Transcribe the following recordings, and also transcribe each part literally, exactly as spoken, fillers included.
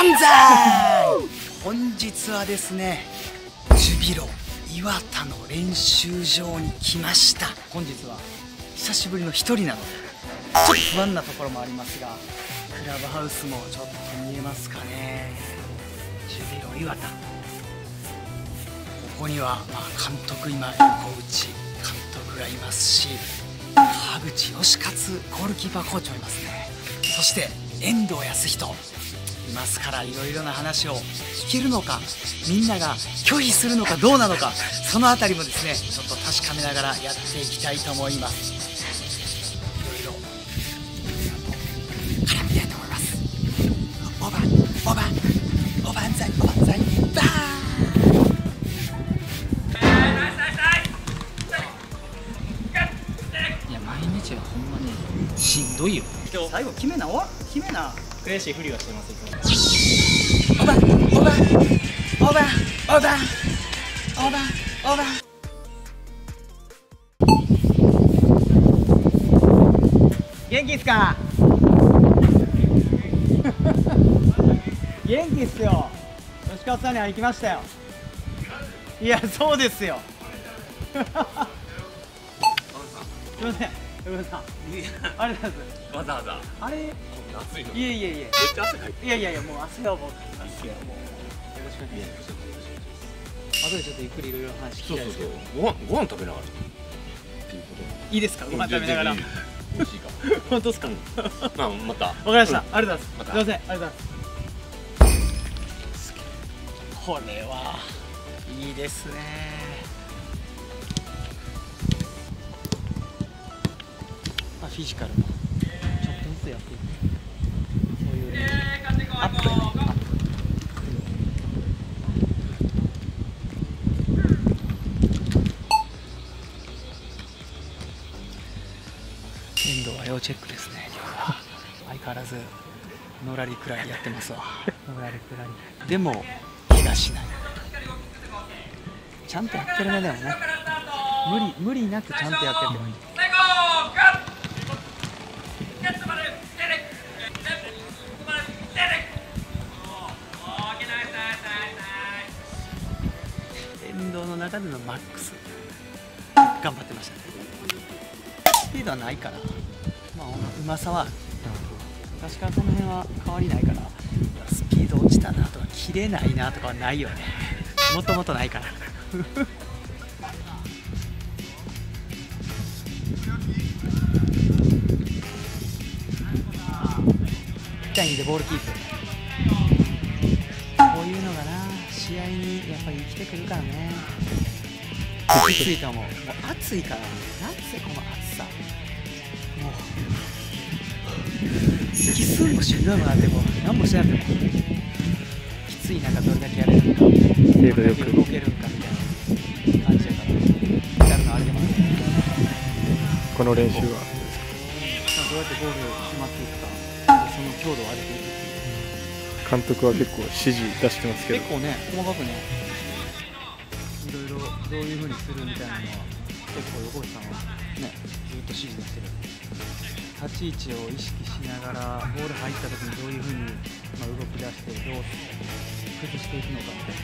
在本日はですね、ジュビロ磐田の練習場に来ました。本日は久しぶりの一人なのでちょっと不安なところもありますが、クラブハウスもちょっと見えますかね。ジュビロ磐田、ここには、まあ、監督、今横内監督がいますし、川口義勝ゴールキーパーコーチもいますね。そして遠藤康人いますから、いろいろな話を聞けるのか、みんなが拒否するのかどうなのか、そのあたりもですねちょっと確かめながらやっていきたいと思います。いろいろ絡みたいと思います。おばんおばんおばんざいおばんざいバーン。いや毎日はほんまにしんどいよ。最後決めなお決めな。 悔しいふりはしてます。 おばんおばんおばんおばんおばんおばん。元気っすか？元気っすよ。吉川さんに会いに来ましたよ。いやそうですよ。すみません。吉川さん、ありがとうございます。 わざわざあれ暑いの。 いえいえいえ。 めっちゃ汗かいてる。 いやいやいや、もう汗はもうかきますよ。もうよろしくお願いします。後でちょっとゆっくりいろいろ話聞きたいですけど。 ご飯ご飯食べながらっていうこと。 いいですか？ご飯食べながら。 美味しいか。 本当ですか？ まあまた。わかりました。ありがとうございます。すみません、ありがとうございます。これはいいですね。まあフィジカルもちょっとずつやっていく。そういうアップやね。アップ。遠藤は要チェックですね。今日は相変わらずのらりくらりやってますわ。のらりくらりでも怪我しない。ちゃんとやってるね。でもね、無理無理なくちゃんとやってるって感じ。遠藤の中でのマックス頑張ってましたね。スピードはないから、まあうまさはある。確かその辺は変わりないから、スピード落ちたなとか切れないなとかはないよね。もともとないから。痛いんでボールキープ。こういうのがな、試合にやっぱり生きてくるからね。きついと思う。もう暑いから、なんせこの暑さ。もう息すんもしんどいもんなっても何もしなくてもきつい中どれだけやれるか、精度よく動けるかみたいな感じやからやるのあれでもある。 この練習はどうやってゴール決まっていくか、その強度を上げていくっていう。 監督は結構指示出してますけど、 結構ね細かくね、いろいろどういうふうにするみたいなのは結構横内さんはねずっと指示できてる。立ち位置を意識しながらボール入った時にどういうふうに、まあ、動き出してどう崩していくのかみたいな。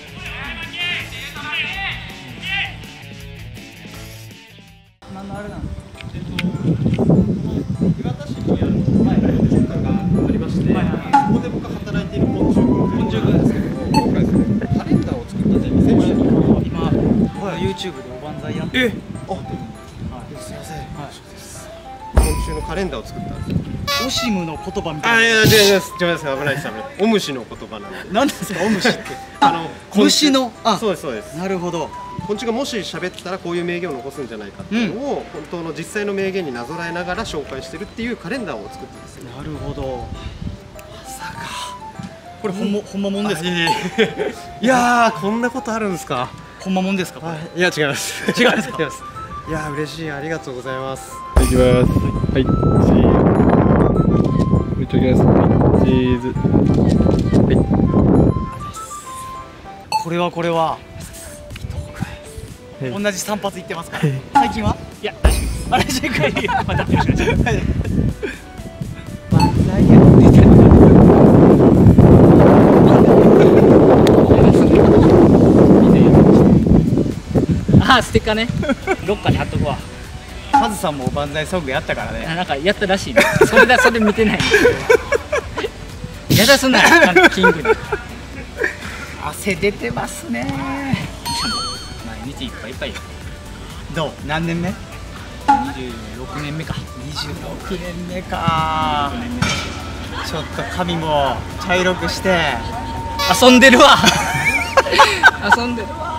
何のあれなの？ えっと磐田市にある昆虫館がありまして、ここで僕が働いている昆虫昆虫館ですけども、今回ですねカレンダーを作った選手に今 YouTube でおばんざいやってる。 あ、すみません。昆虫のカレンダーを作ったんですよ。 オシムの言葉みあ、 たいな。 いや違います違います、危ないです危ない。お虫の言葉なんで。 何ですかお虫って？ あの虫の、あ、 そうですそうです。 なるほど。 昆虫がもし喋ってたらこういう名言を残すんじゃないかっていうのを、本当の実際の名言になぞらえながら紹介してるっていうカレンダーを作ってですね。 なるほど。まさかこれほんまほんまもんですか？ いやー、こんなことあるんですか？ ほんまもんですかこれ？ いや違います。 違いますか？ いやー嬉しい、ありがとうございます。 いきます。はい、めっちゃいきます。チーズ。 はい。これはこれは。同じ散髪行ってますから。最近は？いや大丈夫です。あれじゃいかい。またよろしくお願いします。万歳やってたのか。 ああステッカーねどっかに貼っとくわ。 カズさんもおばんざいソングやったからね。 なんかやったらしいね。それだそれ見てないんだけどやだすんなよキングに。 汗出てますね。 毎日いっぱいいっぱいよ。 どう何年目？ にじゅうろくねんめか。 にじゅうろくねんめか。ちょっと髪も茶色くして遊んでるわ遊んでるわ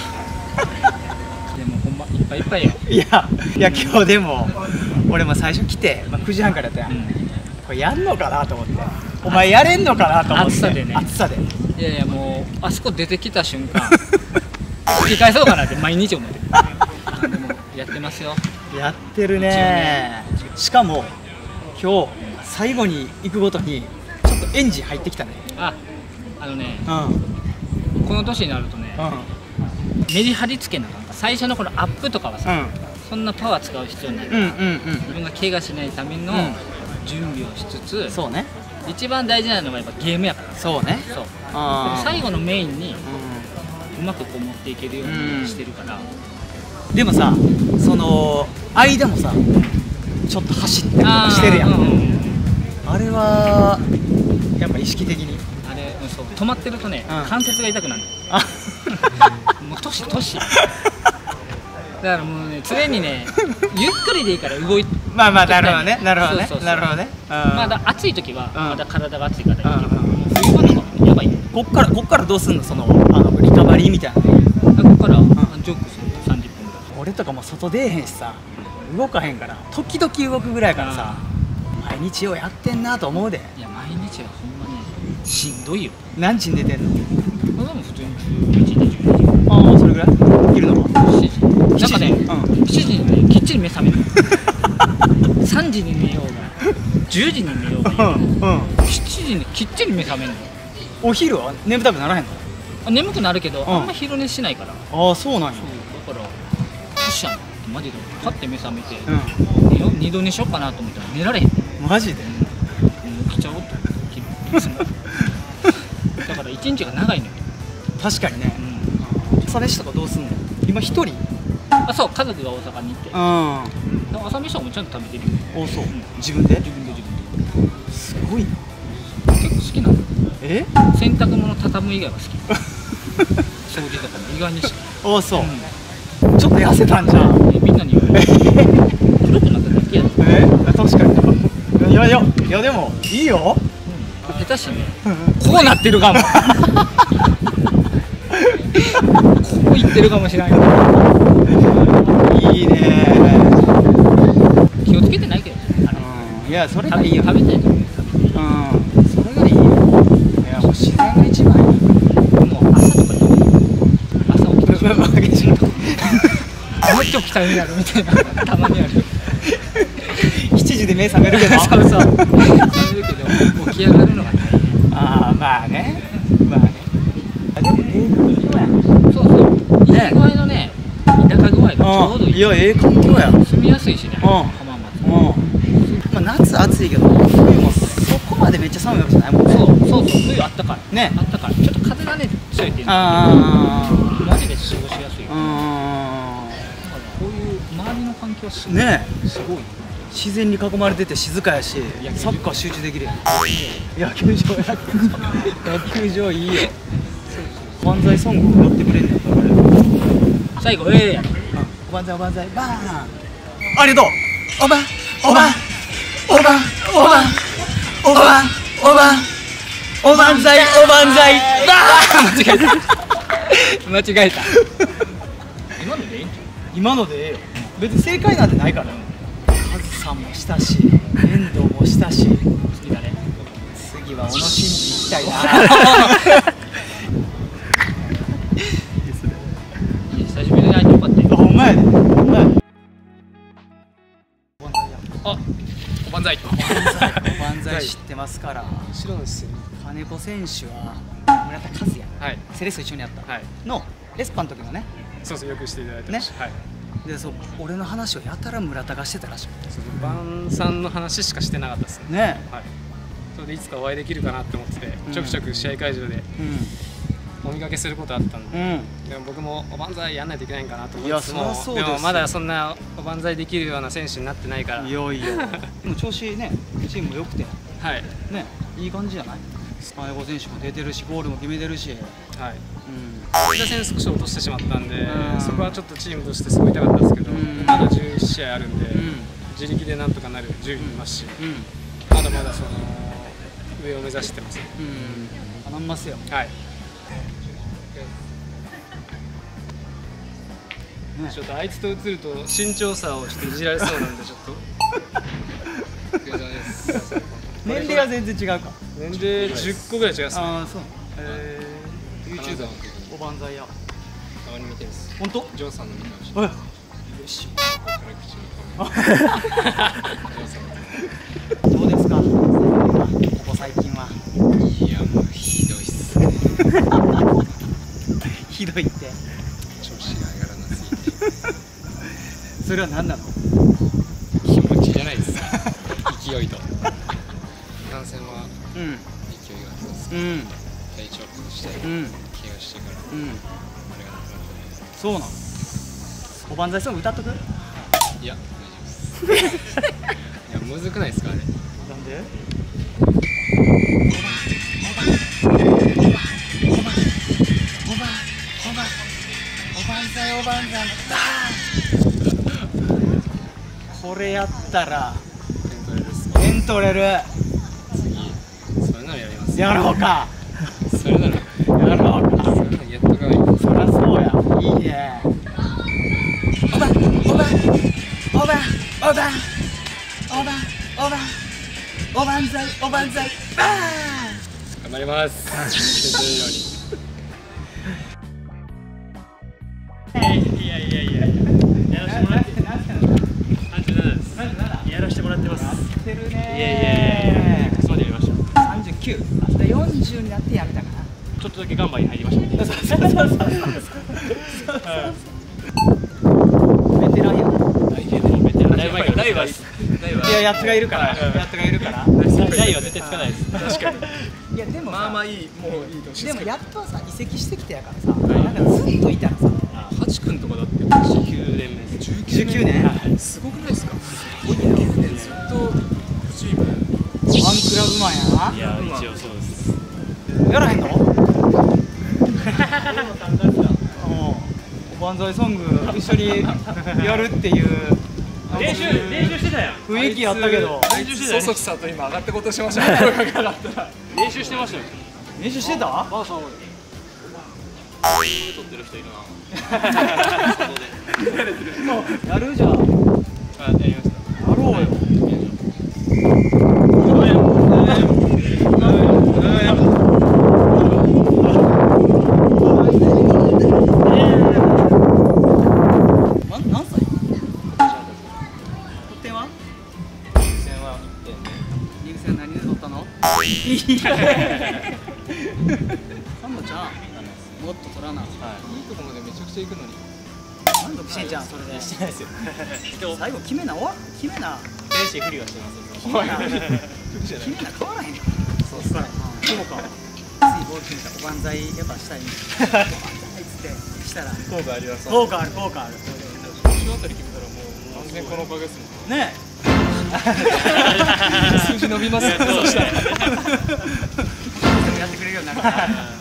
でもほんまいっぱいいっぱいよ。 いやいや今日でも俺も最初来て、まあ、くじはんからやったやん、うん、これやんのかなと思って、お前やれんのかなと思って。 暑さでね。 暑さでいやいやもうあそこ出てきた瞬間吹き返そうかなって毎日思ってるでもやってますよ。 やってるね。しかも今日最後に行くごとにちょっとエンジン入ってきたね。 ああのね、 うん、 この年になるとね、 うん、 メリハリつけなかった。最初のこのアップとかはさ、うん、そんなパワー使う必要ないから、うんうんうん、自分が怪我しないための準備をしつつ、うん、そうね、一番大事なのはやっぱゲームやから。そうね。そうあ最後のメインにうまくこう持っていけるようにしてるから、 うん、でもさその間もさちょっと走ったりとかしてるやん。あ,、うん、あれはやっぱ意識的にあれそう止まってるとね、うん、関節が痛くなるもう年年だからもうね常にねゆっくりでいいから動いてまあまあなるほどねなるほどねなるほどね。 まだ暑い時はまだ体が熱いからいいけど、冬場とかもやばいね。 こっからこっからどうすんのそのあのリカバリーみたいな。こっから、うん、ジョグするさんじゅっぷんぐらい。 俺とかも外出えへんしさ動かへんから時々動くぐらいからさ毎日をやってんなと思うで。 いや毎日はほんまにしんどいよ。 何時に寝てんの？ まだも普通にじゅういちじじゅうにじ。 ああそれぐらいいるのはしちじなんかね、うん、しちじにねきっちり目覚めるさんじに寝ようがじゅうじに寝ようが、うん、しちじにきっちり目覚めるの。 お昼は眠たくならへんの？ あ眠くなるけど、うん、あんま昼寝しないから。 ああそうなんや。 そうだからよっしゃマジでパッて目覚めて、うん、二度寝しようかなと思ったら寝られへん。 マジで？ うん、起きちゃおうといつもだから一日が長いのよ。 確かにね。うん、朝飯とかどうすんの？今一人？ あそう家族が大阪に行って、うん、朝飯はもちゃんと食べてるよ。 おそう、うん、自分で？ 自分で自分で。 すごいな。 結構好きなの。 え？ 洗濯物畳む以外は好き掃除とかも意外に好き。 おそう、うん、ちょっと痩せたんじゃん。 えみんなに言われる黒くなっただけやで。 え確かに。いやいやいやでもいいよ、 うん、下手しねこうなってるかもこういってるかもしれない。 いいね。 気をつけてないけどね、 うん、いやそれがいいよ。 食べたいと思う。 うん、それがいいよ。いやもう自然が一番いい。 もう朝とかに朝起きてしまうわけじゃん。もう一起きたらになるみたいなたまにある。 しちじで目覚めるけどそうそう覚めるけど起き上がるのが大変。 ああまあねまあね。あでもええ環境や。 そうそういい具合のね田舎具合がちょうどいい。 いやええ環境や。 住みやすいしね浜松。 まあ夏暑いけど冬もそこまでめっちゃ寒いわけじゃないもんね。 そうそうそう冬あったかいね。 あったかい。ちょっと風がね強いっていうのああマジで過ごしやすい。 あこういう周りの環境はすごいねすごい自然に囲まれてて静かやしサッカー集中できるやん。野球場や野球場いいよ。万歳ソング乗ってくれんねんから最後ええやん。 おばんざいおばんざいバーンありがとうおばおばおばおばおばおばおばんざいおばんざいバーン間違えた間違えた今のでいいんじゃん。 今のでええよ。別に正解なんてないから。カズさんもしたし遠藤もしたし次だね。 次は小野伸二行きたいな久しぶりに会えてよかったよ。 あほんまやで。ほんまやで。 あおばんざいおばんざい知ってますから。 白の姿金子選手は村田和也、 はい、 セレッソ一緒にやった、 はい、 のレスパの時のね。 そうそうよくしていただいてました、ね、はい、 でそう俺の話をやたら村田がしてたらしい。 晩さんの話しかしてなかったですね。 ね、 はい、それでいつかお会いできるかなって思ってて、うん、ちょくちょく試合会場で、うん、 お見かけすることあったんで、 うん、 でも僕もおばんざいやんないといけないんかなと思いやいつつも、 そりゃそうですよでもまだそんなおばんざいできるような選手になってないから。 いやいやでも調子ねチームも良くてはいねいい感じじゃない。金子選手も出てるしゴールも決めてるし、 はい。 うん、 吉田選手少し落としてしまったんで、 うんそこはちょっとチームとしてすごい痛かったですけど、 うんまだじゅういち試合あるんで、 うん自力でなんとかなる順位にいますし、 うんまだまだその上を目指してます。 うん頼みますよ。 はい。 ねちょっとあいつと映ると身長差をちょっといじられそうなんでちょっと。お疲れ様です年齢は全然違うか。 年齢じゅっこぐらい違いますね。 ああそう。 えー、YouTuber おばんざいや。 たまに見てるんです。 本当？ ジョーさんの見てましおい。 た。よし。辛口のジョーさん。 どうですか。ここ最近は。 いやもうひどいっすね。 ひどいって。 調子が上がらなすぎて。 それは何なの？ 気持ちじゃないです。勢いと。感染はうん勢いがあったんですけど、 うん体調崩してうん怪我してからうん。 あれがなくなっそうなの。おばんざいソング歌っとく？ て。いや大丈夫です。いやむずくないですかあれ。 なんで？これやったら点取れる。 次それならやります。 やろうか。 それならやろうか。 それならやっとかないと。 そりゃそうや。いいね。おばんおばんおばんおばんおばんおばんおばんざいおばんざいバーン。 頑張ります。削れるように。 いやいやいややらしてもらってさんじゅうななです。やらしてもらってます。 やってるね。 いやいやいやそうでやりました。 さんじゅうきゅう。でよんじゅうになってやめたかな。 ちょっとだけガンバに入りました。 そうそうそうそうそう。ベテランやな。 だいぶ前からだいぶ前です。 いややつがいるから。やつがいるから。 だいは絶対つかないです。確かに。 いやでもまあまあいいもういい年でもやっとさ移籍してきてやからさ。なんかずっといたらさ。 ハチ君とかだってじゅうきゅうねんめです。 じゅうきゅうねん。 すごくないですか。じゅうきゅうねんずっとチーム。 ファンクラブマンやな。 いや一応そうです。 やらへんの？おばんざいソング一緒にやるっていう練習練習してたやん。 雰囲気やったけど練習してたやん。 そそくさと今上がってことしましたね。声が上がったら。 練習してましたよ。 練習してた？ ばあさん。撮ってる人いるな。 やるじゃん。やあやりました。 ろうよ。ま何歳？得点は？ 戦はリーグ戦何で取ったの？サンドちゃんもっと取らな。 いいとこまでめちゃくちゃ行くのに。 満足してんじゃんそれで。 してないですよ。 最後決めなお決めな練習振りはしてます。 決めな決めな変わらへんからそうっすねそうか次ボール決めたらおばんざいやっぱしたいおばんざいっつってしたら効果あります。 効果ある効果ある年あたり決めたらもう完全このおかげですもん。 ね数字伸びますよ。 そうですね。 えやってくれるようになるから